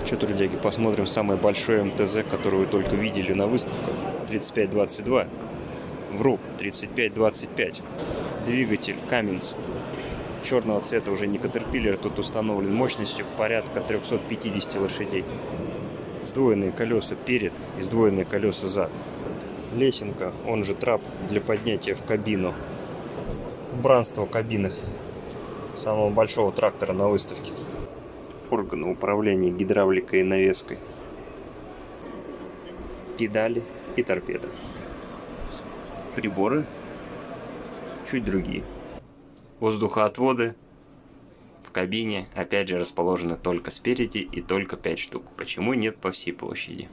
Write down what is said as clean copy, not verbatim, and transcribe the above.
Что, трудяги, посмотрим самый большой МТЗ, который вы только видели на выставках. 3522. Вру, 3525. Двигатель Cummins. Черного цвета, уже не Caterpillar, тут установлен мощностью порядка 350 лошадей. Сдвоенные колеса перед и сдвоенные колеса зад. Лесенка, он же трап для поднятия в кабину. Убранство кабины самого большого трактора на выставке. Органы управления гидравликой и навеской. Педали и торпеда. Приборы чуть другие. Воздухоотводы в кабине опять же расположены только спереди и только 5 штук. Почему нет по всей площади?